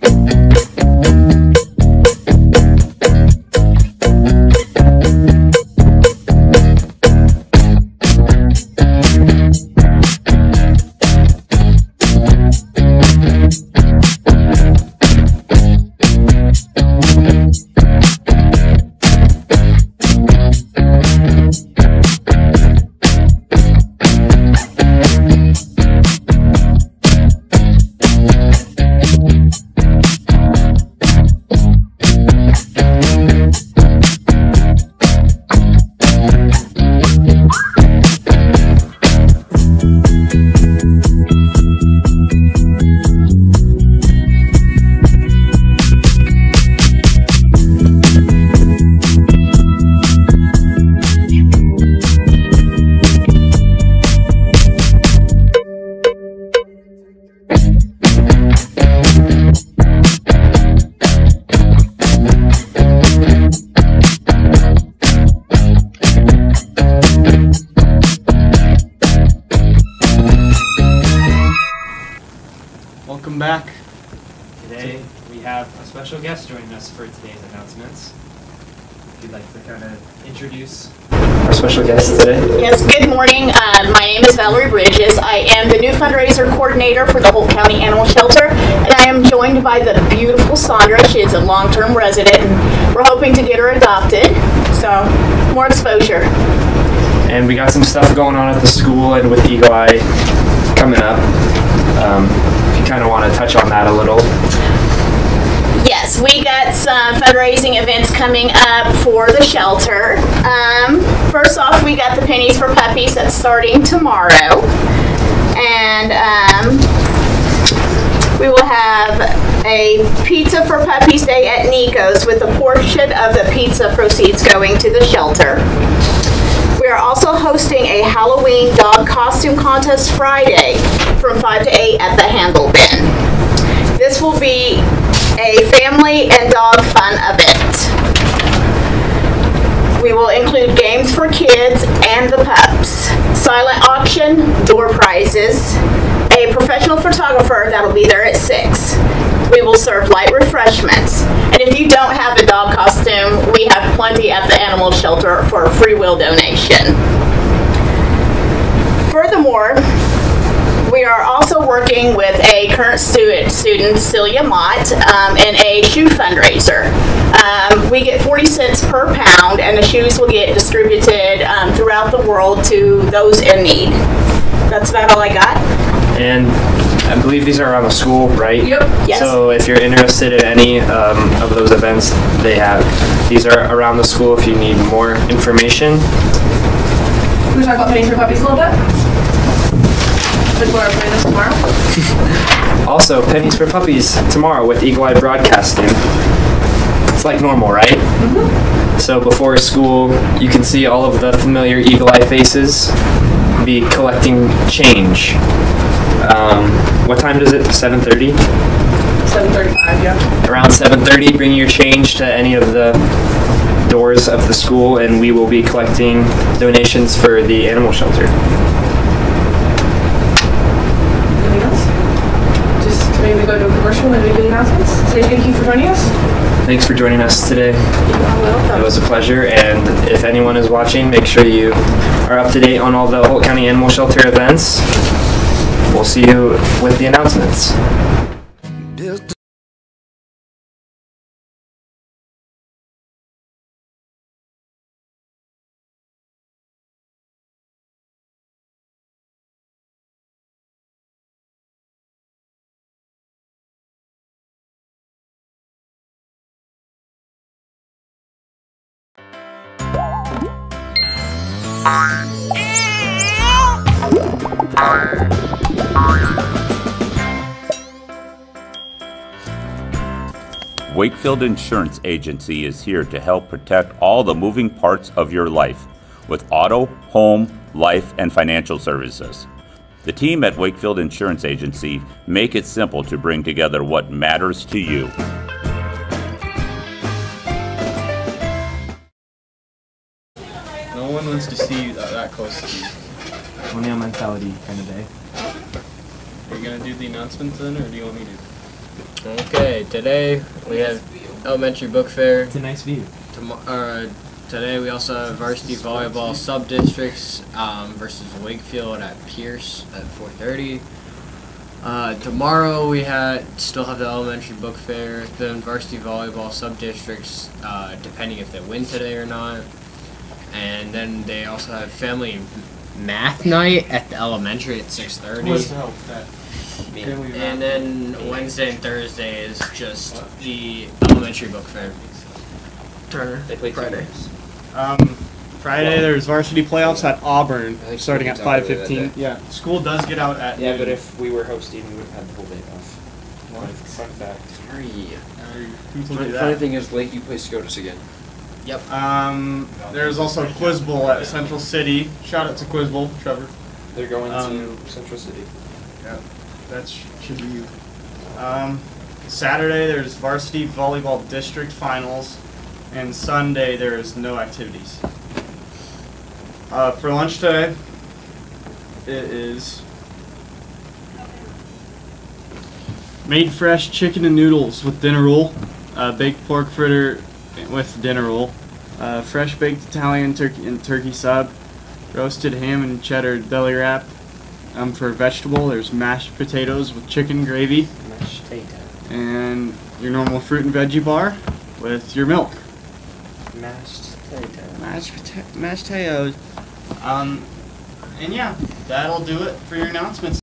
Welcome back. Today we have a special guest joining us for today's announcements. If you'd like to kind of introduce our special guest today. Yes, good morning. My name is Valerie Bridges. I am the new fundraiser coordinator for the Holt County Animal Shelter, and I am joined by the beautiful Sandra. She is a long-term resident, and we're hoping to get her adopted, so more exposure. And we got some stuff going on at the school and with Eagle Eye coming up. If you kind of want to touch on that a little. Yes, we got some fundraising events coming up for the shelter. First off, we got the Pennies for Puppies that's starting tomorrow. And we will have a Pizza for Puppies Day at Nico's with a portion of the pizza proceeds going to the shelter. We are also hosting a Halloween dog costume contest Friday from 5 to 8 at the Handle Bin. This will be a family and dog fun event. We will include games for kids and the pups, silent auction, door prizes, a professional photographer that'll be there at 6. We will serve light refreshments. And if you don't have a dog costume, we have plenty at the animal shelter for a free will donation. Furthermore, we are also working with a current student, Celia Mott, in a shoe fundraiser. We get 40 cents per pound, and the shoes will get distributed throughout the world to those in need. That's about all I got. And I believe these are around the school, right? Yep. Yes. So if you're interested in any of those events, these are around the school if you need more information. Can we talk about Pennies for Puppies a little bit? Before I play this tomorrow? Also, Pennies for Puppies tomorrow with Eagle Eye Broadcasting. It's like normal, right? Mm-hmm. So before school, you can see all of the familiar Eagle Eye faces be collecting change. What time does it? 7:30? 7:35, yeah. Around 7:30, bring your change to any of the doors of the school, and we will be collecting donations for the animal shelter. Anything else? Just maybe go to a commercial and make the announcements. Say thank you for joining us. Thanks for joining us today. You're welcome. It was a pleasure, and if anyone is watching, make sure you are up to date on all the Holt County Animal Shelter events. We'll see you with the announcements. Wakefield Insurance Agency is here to help protect all the moving parts of your life with auto, home, life, and financial services. The team at Wakefield Insurance Agency make it simple to bring together what matters to you. No one wants to see you that close to you. Only a mentality kind of day. Are you going to do the announcements then, or do you want me to? Okay, today we have elementary book fair. It's a nice view. Today we also have varsity volleyball sub-districts versus Wakefield at Pierce at 4:30. Tomorrow we still have the elementary book fair, then varsity volleyball sub-districts, depending if they win today or not. And then they also have family math night at the elementary at 6:30. And then Wednesday and Thursday is just the elementary book fair. Turner. They play Friday. Friday there's varsity playoffs at Auburn, think starting at school gets out early 5:15. Yeah, school does get out at Yeah, noon. but if we were hosting, we would have had the whole day off. What? Fun fact. Sorry. Who told you Funny that? thing is, Lakeview plays SCOTUS again. Yep. There's also Quiz Bowl at Central City. Shout out to Quiz Bowl, Trevor. They're going Um, to Central City. Yeah, that should be you. Saturday there's varsity volleyball district finals, and Sunday there's no activities. For lunch today, it is made fresh chicken and noodles with dinner roll, baked pork fritter with dinner roll, fresh baked Italian turkey sub, roasted ham and cheddar deli wrap. For vegetable, there's mashed potatoes with chicken gravy, Mashed potato. and your normal fruit and veggie bar with your milk. Mashed potato. Mashed potatoes. And yeah, that'll do it for your announcements.